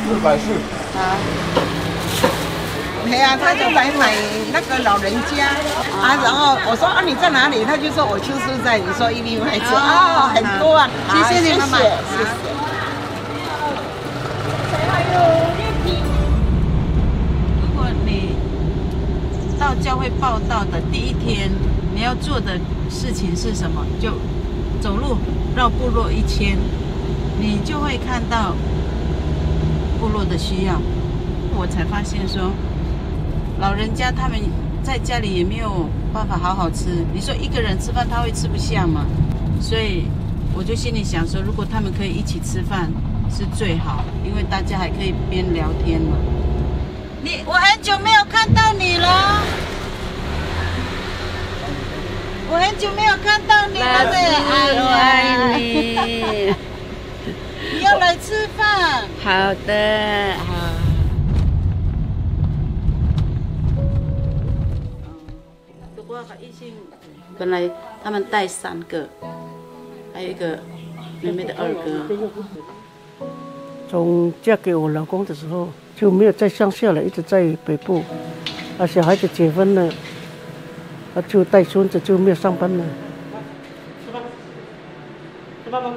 440。 啊。 对啊，他就来买那个老人家啊，然后我说啊你在哪里？他就说我就是在你说一零买车啊，很多啊， 谢谢你妈妈，谢谢。如果你到教会报道的第一天，你要做的事情是什么？就走路绕部落1000，你就会看到部落的需要。我才发现说。 老人家他们在家里也没有办法好好吃，你说一个人吃饭他会吃不下嘛？所以我就心里想说，如果他们可以一起吃饭是最好，因为大家还可以边聊天嘛。我很久没有看到你了，我很久没有看到你了呢，爱你。你要来吃饭？ 好的，好。 本来他们带3个，还有一个妹妹的2哥。 从嫁给我老公的时候就没有在乡下了，一直在北部。小孩子结婚了，就带孙子就没有上班了。吃饭吗？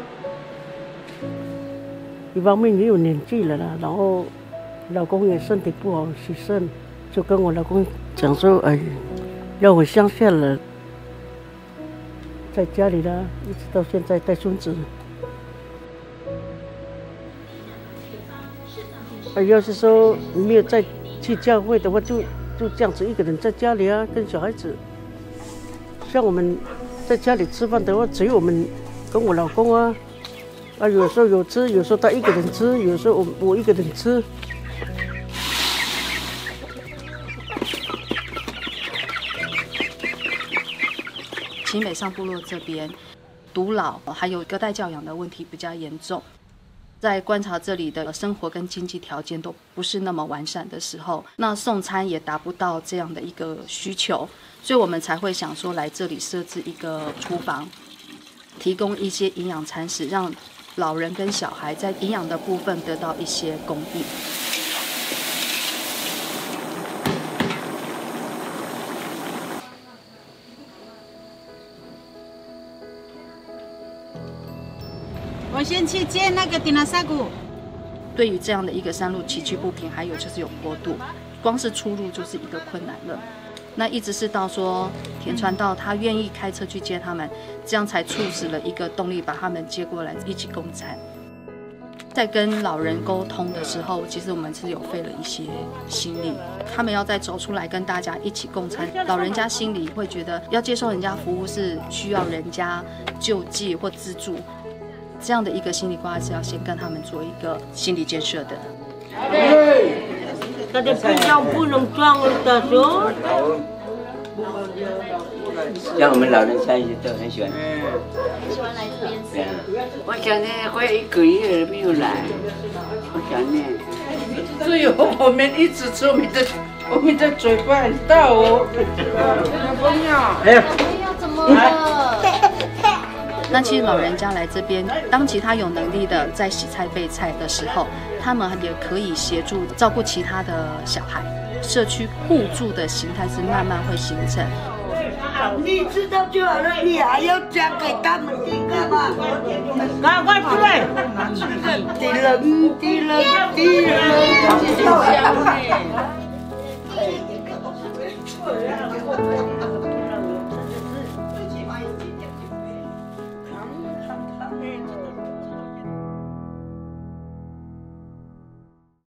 一方面也有年纪了啦，然后老公也身体不好，洗肾，就跟我老公讲说，哎，要回乡下了。 在家里啦，一直到现在带孙子。要是说没有再去教会的话，就这样子一个人在家里啊，跟小孩子。像我们在家里吃饭的话，只有我们跟我老公啊，有时候有吃，有时候他一个人吃，有时候我一个人吃。 奇美上部落这边，独老还有隔代教养的问题比较严重。在观察这里的生活跟经济条件都不是那么完善的时候，那送餐也达不到这样的一个需求，所以我们才会想说来这里设置一个厨房，提供一些营养餐食，让老人跟小孩在营养的部分得到一些供应。 我先去接那个迪纳萨古。 对于这样的一个山路崎岖不平，还有就是有坡度，光是出入就是一个困难了。那一直是到说田传道他愿意开车去接他们，这样才促使了一个动力，把他们接过来一起共餐。在跟老人沟通的时候，其实我们是有费了一些心力。他们要再走出来跟大家一起共餐，老人家心里会觉得要接受人家服务是需要人家救济或资助。 这样的一个心理关系是要先跟他们做一个心理建设的。 他的配料不能装的说。 像我们老人家也都很喜欢。 很喜欢来这边吃。 我想呢，快1个月没有来，我想呢。 只有我们一直吃，我们的嘴巴很大哦。小朋友， 小朋友怎么了？ 那其实老人家来这边，当其他有能力的在洗菜备菜的时候，他们也可以协助照顾其他的小孩。社区互助的形态是慢慢会形成。 你知道就好了，你还要讲给他们听干嘛？赶快出来！